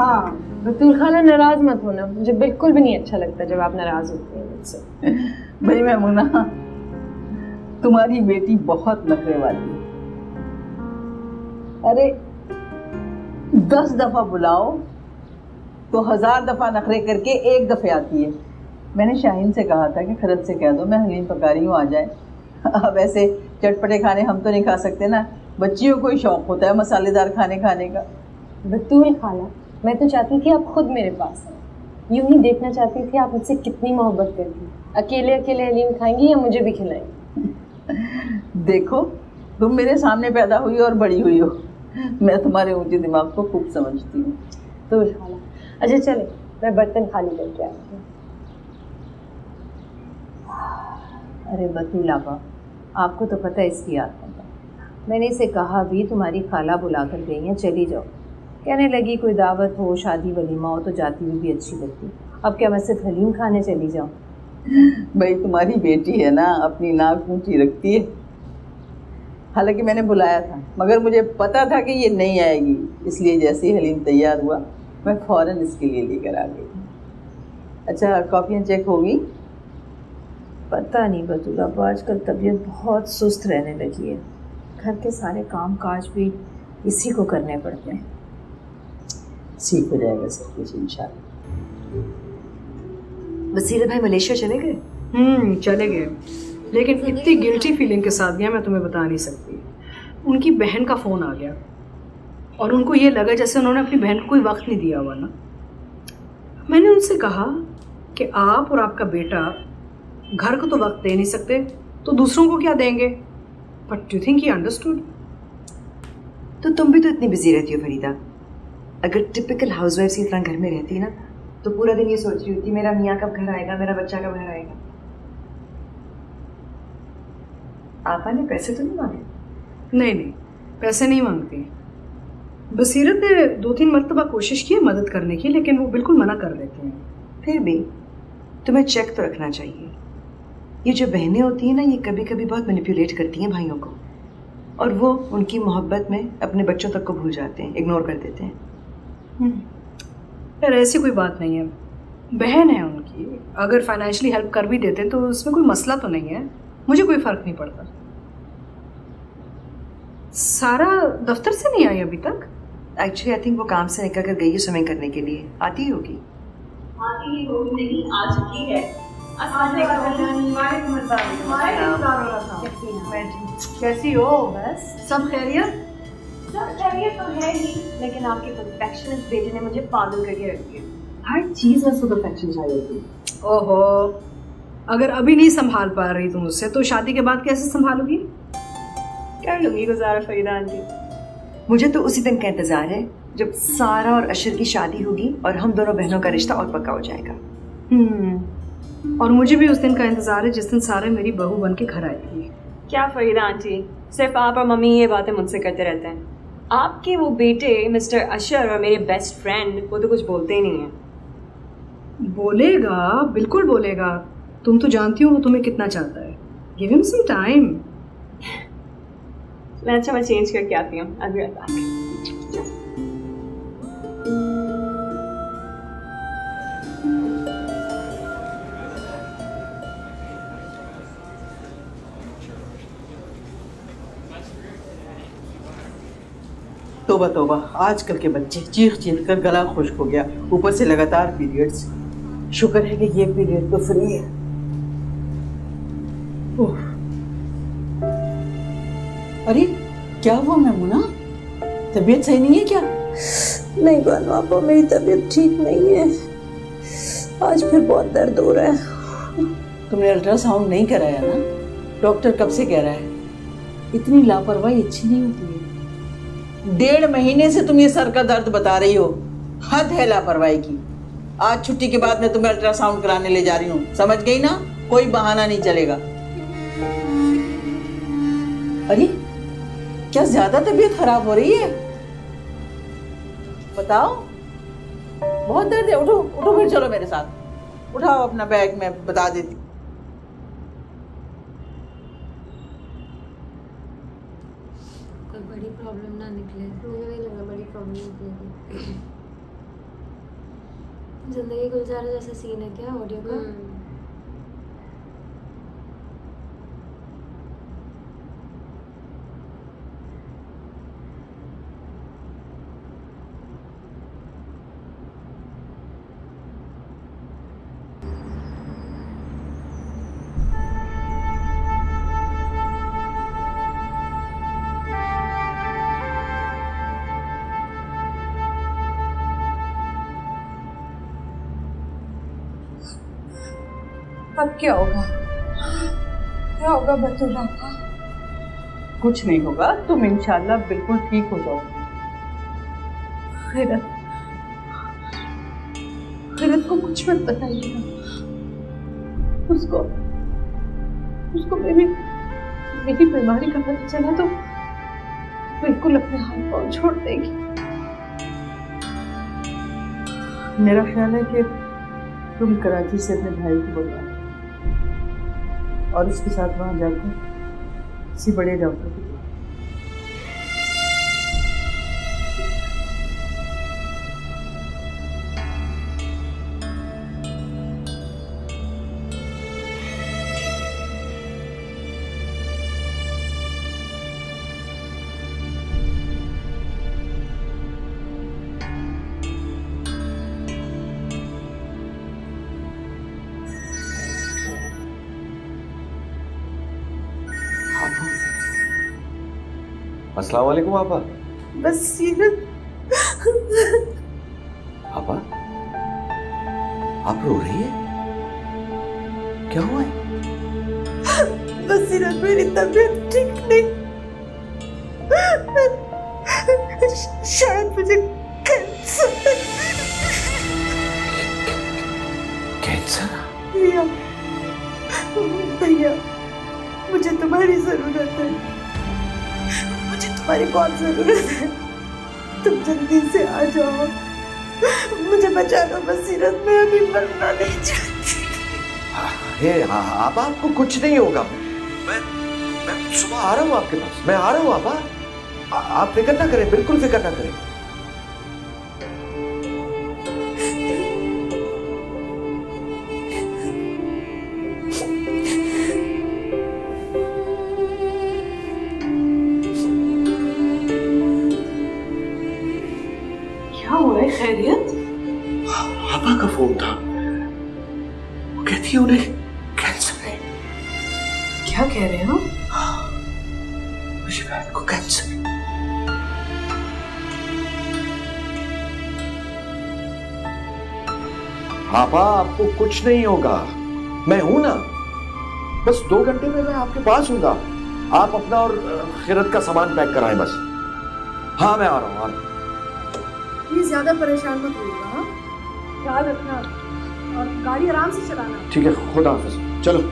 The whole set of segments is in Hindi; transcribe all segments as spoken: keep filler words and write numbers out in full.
हाँ बतूल खाला नाराज मत होना, मुझे बिल्कुल भी नहीं अच्छा लगता जब आप नाराज होती हैं मुझसे। भाई मैमुना, तुम्हारी बेटी बहुत नखरे वाली है। अरे दस दफा बुलाओ तो हजार दफा नखरे करके एक दफे आती है। मैंने शाहीन से कहा था कि खरद से कह दो मैं हलीम पका रही हूँ, आ जाए। अब ऐसे चटपटे खाने हम तो नहीं खा सकते ना, बच्चियों को ही शौक होता है मसालेदार खाने खाने का। बतूल खाला, मैं तो चाहती थी आप खुद मेरे पास आए, यूं ही देखना चाहती थी आप मुझसे कितनी मोहब्बत करती, अकेले अकेले हलीम खाएंगी या मुझे भी खिलाएंगी। देखो तुम मेरे सामने पैदा हुई और बड़ी हुई हो, मैं तुम्हारे ऊंचे दिमाग को खूब समझती हूँ। तो खाला अच्छा चले, मैं बर्तन खाली करके आती हूँ। अरे बतूल आपा, आपको तो पता है इसकी आदत है। मैंने इसे कहा भी तुम्हारी खाला बुला कर गई हैं, चली जाओ। कहने लगी कोई दावत हो शादी वलीमा हो तो जाती हुई भी अच्छी लगती। अब क्या मैं सिर्फ हलीम खाने चली जाऊँ? भाई तुम्हारी बेटी है ना, अपनी नाक ऊंची रखती है। हालांकि मैंने बुलाया था मगर मुझे पता था कि ये नहीं आएगी, इसलिए जैसे ही हलीम तैयार हुआ मैं फ़ौरन इसके लिए लेकर आ गई। अच्छा कॉपियाँ चेक होगी? पता नहीं बतूल आपा, आजकल तबीयत बहुत सुस्त रहने लगी है। घर के सारे काम काज भी इसी को करने पड़ते हैं। ठीक हो जाएगा सब कुछ इंशाल्लाह। बसीर भाई मलेशिया चले गए? हम्म चले गए, लेकिन इतनी गिल्टी फीलिंग के साथ गया मैं तुम्हें बता नहीं सकती। उनकी बहन का फ़ोन आ गया और उनको ये लगा जैसे उन्होंने अपनी बहन को कोई वक्त नहीं दिया हुआ ना। मैंने उनसे कहा कि आप और आपका बेटा घर को तो वक्त दे नहीं सकते तो दूसरों को क्या देंगे, but do think he understood. तो तुम भी तो इतनी बिजी रहती हो फरीदा। अगर टिपिकल हाउसवाइफ की तरह घर में रहती ना तो पूरा दिन ये सोच रही होती मेरा मियाँ कब घर आएगा, मेरा बच्चा कब घर आएगा। आपा ने पैसे तो नहीं मांगे? नहीं नहीं पैसे नहीं मांगती। बसीरत ने दो तीन मरतबा कोशिश की है मदद करने की, लेकिन वो बिल्कुल मना कर देते हैं। फिर भी तुम्हें चेक तो रखना चाहिए। ये जो बहनें होती हैं ना, ये कभी कभी बहुत मैनिपुलेट करती हैं भाइयों को, और वो उनकी मोहब्बत में अपने बच्चों तक को भूल जाते हैं, इग्नोर कर देते हैं। यार ऐसी कोई बात नहीं है, बहन है उनकी, अगर फाइनेंशियली हेल्प कर भी देते तो उसमें कोई मसला तो नहीं है, मुझे कोई फ़र्क नहीं पड़ता। सारा दफ्तर से नहीं आई अभी तक? एक्चुअली आई थिंक वो काम से निकल कर गई है स्विमिंग करने के लिए। आती ही होगी। आती ही होगी नहीं, आ चुकी है। कैसी हो? बस सब खैरियत? सब खैरियत तो है ही, लेकिन आपके परफेक्शनिस्ट बेटे ने मुझे पागल करके रख दिया। हर चीज में परफेक्शन चाहिए थी। ओहो, अगर अभी नहीं संभाल पा रही तुम उससे तो शादी के बाद कैसे संभालोगी? कर लूंगी गुजारा फरीदा आंटी। मुझे तो उसी दिन का इंतजार है जब सारा और अशर की शादी होगी और हम दोनों बहनों का रिश्ता और पक्का हो जाएगा। हम्म और मुझे भी उस दिन का इंतजार है जिस दिन सारा मेरी बहू बन के घर आएगी। क्या फरीदा आंटी, सिर्फ आप और मम्मी ये बातें मुझसे करते रहते हैं। आपके वो बेटे मिस्टर अशर और मेरे बेस्ट फ्रेंड वो तो कुछ बोलते ही नहीं है। बोलेगा, बिल्कुल बोलेगा। तुम तो जानती हो वो तुम्हें कितना चाहता है। Give him some time. मैं अच्छा मैं चेंज करके आती हूँ, I'll be right back। तोबा तोबा, आजकल के बच्चे चीख चीख कर गला खुश्क हो गया, ऊपर से लगातार पीरियड्स। शुक्र है कि ये पीरियड तो फ्री है। अरे क्या हुआ मैमुना, तबीयत सही नहीं है क्या? नहीं बानो आपा, मेरी तबीयत ठीक नहीं है। आज फिर बहुत दर्द हो रहा है। तुमने अल्ट्रासाउंड नहीं कराया ना? डॉक्टर कब से कह रहा है? इतनी लापरवाही अच्छी नहीं होती है। डेढ़ महीने से तुम ये सर का दर्द बता रही हो, हद है लापरवाही की। आज छुट्टी के बाद मैं तुम्हें अल्ट्रासाउंड कराने ले जा रही हूँ, समझ गई ना? कोई बहाना नहीं चलेगा। अरे क्या ज्यादा तबीयत खराब हो रही है? बताओ, बहुत दर्द है। उठो उठो, फिर चलो मेरे साथ। उठाओ अपना बैग, मैं बता देती। कोई बड़ी प्रॉब्लम ना निकले, मुझे नहीं लगा बड़ी प्रॉब्लम निकलेगी। जिंदगी गुलजार जैसा सीन है क्या ऑडियो का? अब क्या होगा? क्या होगा बतूला का? कुछ नहीं होगा, तुम इंशाल्लाह बिल्कुल ठीक हो जाओगे। खैरत खैरत को कुछ मत बताइएगा। उसको उसको मेरी मेरी बीमारी का पता चला तो बिल्कुल अपने हाथ पांव छोड़ देगी। मेरा ख्याल है कि तुम कराची से अपने भाई को बुलाओ और उसके साथ वहां जाकर किसी बड़े डॉक्टर को बुलाओ। अस्सलाम वालेकुम आपा। बसीरत आपा, आप रो रही है? क्या हुआ है? बसीरत मेरी तबीयत ठीक नहीं। शायद मुझे कैंसर कैंसर? भैया भैया मुझे तुम्हारी जरूरत है, मुझे तुम्हारी बहुत जरूरत है। तुम जल्दी से आ जाओ, मुझे बचा लो बसीरत, मैं अभी मरना नहीं चाहती। हे आप, आपको कुछ नहीं होगा। मैं मैं सुबह आ रहा हूँ आपके पास, मैं आ रहा हूँ आपा। आप फिक्र ना करें, बिल्कुल फिक्र ना करें। खैरियत? पापा का फोन था, वो कहती है उन्हें कैंसर है। क्या कह रहे हो? मेरी बहन को कैंसर। पापा आपको कुछ नहीं होगा, मैं हूं ना। बस दो घंटे में मैं आपके पास हूंगा। आप अपना और खैरत का सामान पैक कराएं बस। हाँ मैं आ रहा हूँ, आ रहा हूँ। प्लीज ज्यादा परेशान मत होइएगा। हाँ, ख्याल रखना और गाड़ी आराम से चलाना। ठीक है, खुदा हाफिज। चलो।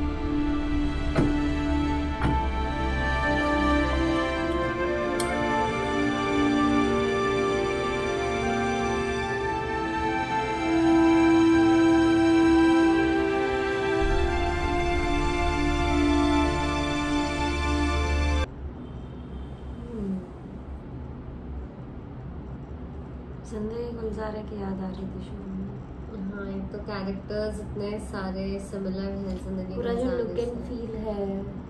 जिंदगी गुलजारे की याद आ रही थी शुरू में। हाँ, एक तो कैरेक्टर्स इतने सारे सिमिलर हैं जिंदगी, पूरा जो लुक एंड फील है।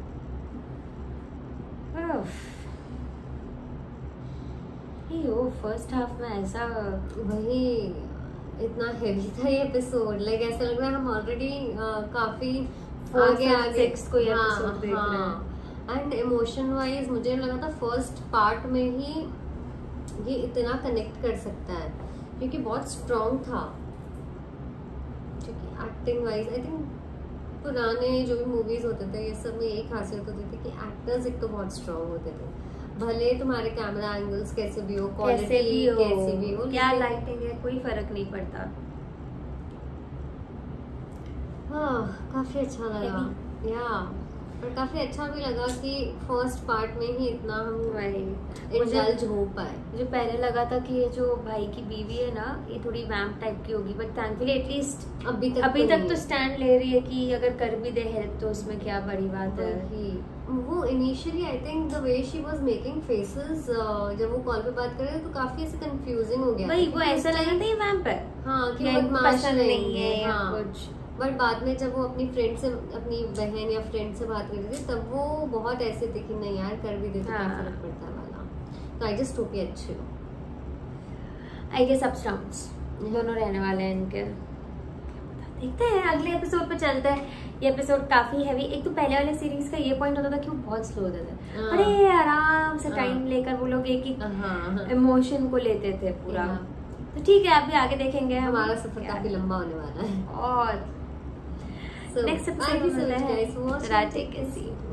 यो फर्स्ट हाफ में ऐसा वही इतना हेवी था ये एपिसोड। लाइक ऐसा लग रहा है हम ऑलरेडी काफी आगे आगे कोई एपिसोड देख रहे हैं। एंड इमोशन वाइज मुझे लगा था फर्स्ट पार्ट में ही ये इतना कनेक्ट कर सकता है क्योंकि बहुत स्ट्रॉन्ग था। क्योंकि एक्टिंग वाइज आई थिंक पुराने जो भी मूवीज होते थे ये सब में एक खासियत होती थी कि एक्टर्स एक तो बहुत स्ट्रॉन्ग होते थे, भले तुम्हारे कैमरा एंगल्स कैसे भी हो, क्वालिटी कैसे भी हो, क्या लाइटिंग है कोई फर्क नहीं पड़ता। हाँ काफी अच्छा लगा या और काफी अच्छा भी लगा कि फर्स्ट पार्ट में ही इतना हम इंडल्ज हो पाए। मुझे पहले लगा था कि ये जो भाई की बीवी है ना ये थोड़ी वैम्प टाइप की होगी, बट थैंकफुली एटलीस्ट अभी तक अभी तो तक तो स्टैंड ले रही है कि अगर कर भी दे हेल्प तो उसमें क्या बड़ी बात है। वो initially I think the way she was making faces, जब वो कॉल पे बात कर रहे थे तो काफी ऐसे कंफ्यूजिंग हो गया। वही वो ऐसा लगा था वैम्प है, हाँ कि लाइक बदमाश पसंद नहीं है या हाँ। कुछ। बट बाद में जब वो अपनी फ्रेंड से, अपनी बहन या फ्रेंड से बात कर रही थी, तब वो बहुत ऐसे थे कि नहीं यार कर भी देते क्या हाँ। फर्क पड़ता है वाला। तो आई जस्ट होप ये अच्छे हो। आई गेस अप्स डाउन्स दोनों रहने वाले हैं इनके। देखते हैं अगले एपिसोड पे चलते हैं। ये एपिसोड काफी हैवी, एक तो पहले वाले सीरीज का ये पॉइंट होता था कि वो बहुत स्लो होते थे, हाँ। बड़े आराम से हाँ। टाइम लेकर वो लोग एक एक हाँ इमोशन को लेते थे पूरा। हाँ। तो ठीक है, अभी आगे देखेंगे हम हमारा सफर काफी लंबा होने वाला है। और So, next thank you so episode much में guys for watching. राजे के सीन।